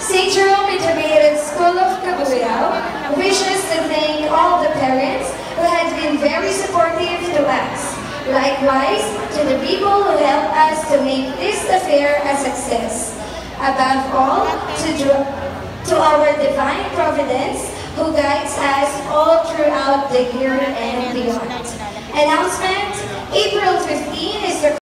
St. Jerome Integrated School of Cabuyao wishes to thank all the parents who have been very supportive to us. Likewise, to the people who helped us to make this affair a success. Above all, to our divine providence who guides us all throughout the year and beyond. Announcement: April 15 is the